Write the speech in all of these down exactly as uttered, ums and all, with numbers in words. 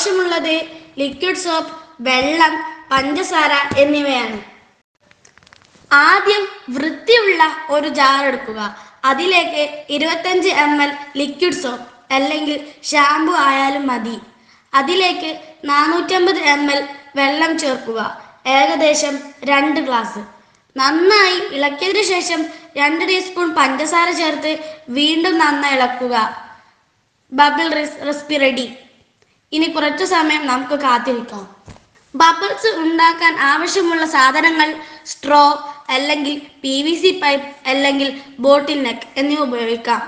ആവശ്യമുള്ളത് liquid soap, വെള്ളം, പഞ്ചസാര എന്നിവയാണ്. ആദ്യം വൃത്തിയുള്ള ഒരു ജാർ എടുക്കുക. അതിലേക്ക് ഇരുപത്തഞ്ച് എം എൽ ലിക്വിഡ് സോപ്പ് അല്ലെങ്കിൽ ഷാമ്പു ആയാലും മതി. അതിലേക്ക് നാനൂറ്റമ്പത് എം എൽ വെള്ളം ചേർക്കുക, ഏകദേശം രണ്ട് ഗ്ലാസ്. നന്നായി ഇളക്കിയതിനു ശേഷം രണ്ട് ടീസ്പൂൺ പഞ്ചസാര ചേർത്ത് വീണ്ടും നന്നായി ഇളക്കുക. Bubble recipe ready. ഇനി കുറച്ചു സമയം നമുക്ക് കാത്തിരിക്കാം. ബബിൾസ് ഉണ്ടാക്കാൻ ആവശ്യമുള്ള സാധനങ്ങൾ സ്ട്രോ അല്ലെങ്കിൽ പി വി സി പൈപ്പ് അല്ലെങ്കിൽ ബോട്ടിൽ നെക്ക് എന്നിവ ഉപയോഗിക്കാം.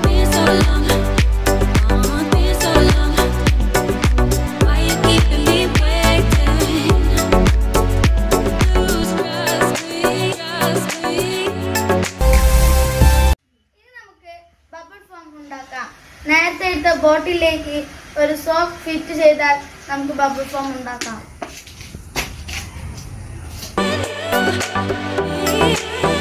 നേരത്തെ എടുത്ത ബോട്ടിലേക്ക് ഒരു സോപ്പ് ഫിറ്റ് ചെയ്താൽ നമുക്ക് ബബിൾ ഫോം ഉണ്ടാക്കാം.